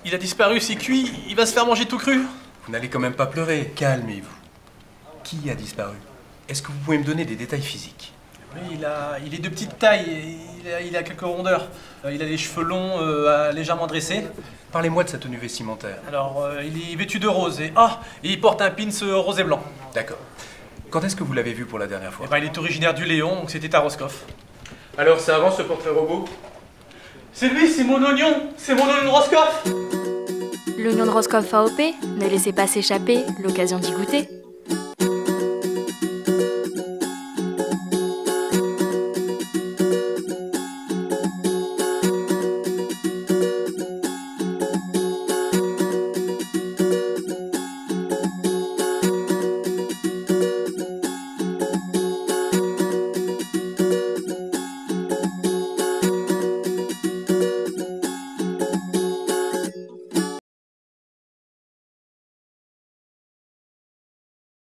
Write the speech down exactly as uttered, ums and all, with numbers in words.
Il a disparu, c'est cuit, il va se faire manger tout cru. Vous n'allez quand même pas pleurer, calmez-vous. Qui a disparu? Est-ce que vous pouvez me donner des détails physiques? Oui, il, a, il est de petite taille, il a, il a quelques rondeurs. Euh, il a les cheveux longs, euh, légèrement dressés. Parlez-moi de sa tenue vestimentaire. Alors, euh, il est vêtu de rose et ah, et il porte un pins rose et blanc. D'accord. Quand est-ce que vous l'avez vu pour la dernière fois? Eh ben, il est originaire du Léon, donc c'était à Roscoff. Alors, ça avance ce portrait robot? C'est lui, c'est mon oignon, c'est mon oignon de Roscoff. L'oignon de Roscoff A O P, ne laissez pas s'échapper l'occasion d'y goûter.